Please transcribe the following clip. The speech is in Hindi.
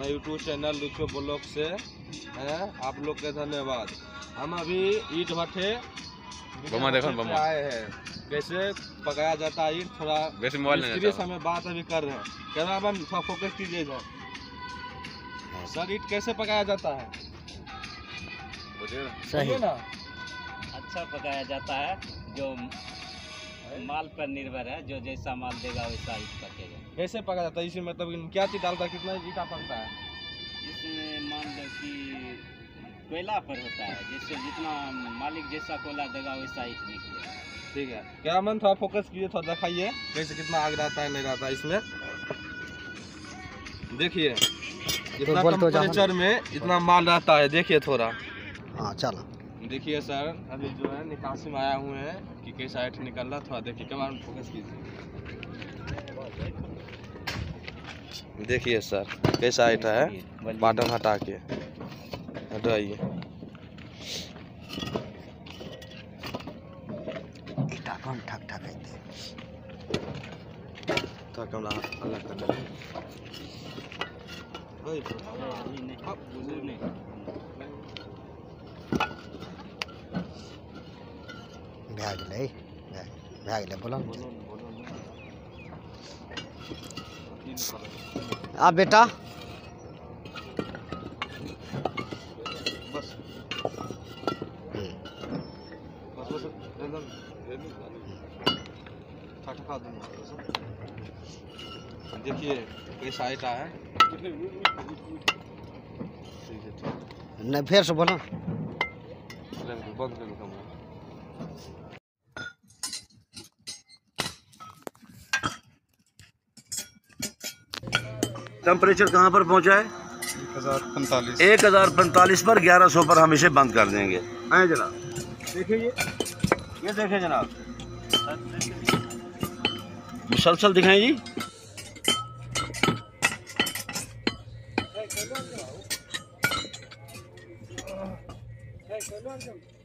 यूट्यूब चैनल लुचो ब्लॉग से आप लोग के धन्यवाद। हम अभी ईट भट्ठे से आए हैं, कैसे पकाया जाता है ईट, थोड़ा मिस्त्री से हमें बात अभी कर रहे हैं। कैमरा मैन थोड़ा फोकस कीजिए इधर। सर ईट कैसे पकाया जाता है? सही ना अच्छा पकाया जाता है, जो माल पर निर्भर है, जो जैसा माल देगा वैसा ईट पकेगा। कैसे पकाया जाता है? इसमें मतलब क्या चीज डालता है, कितना ईटा पकता है? इसमें मान लो कि कोयला पर होता है, जिससे जितना मालिक जैसा कोयला देगा वैसा ईट निकलेगा। ठीक है, क्या मन थोड़ा फोकस कीजिए, थोड़ा दिखाइए कैसे कितना आग रहता है नहीं रहता है इसमें। देखिए इतना टेम्परेचर में इतना माल रहता है, देखिए थोड़ा। हाँ चलो देखिए सर, अभी जो है निकासी में आया हुए हैं कि कैसा ईट निकल रहा, थोड़ा देखिए, कैमरा में फोकस कीजिए। देखिए सर कैसा ईट है, बॉटम हटा के हटाइए। ईटा कौन ठक ठक कहते हैं? तो कैमरा अलग कर दे। भए गेलै बोलो आ बेटा बस बस एकदम ठका दूंगा। देखिए कैसा आइटा है। नहीं फिर से बोलो। बंद कर दो। टेम्परेचर कहाँ पर पहुँचा है? 1045 पर 1100 पर हम इसे बंद कर देंगे। आए जनाब, देखिए ये देखें जनाब, मुसलसल दिखाएं जी।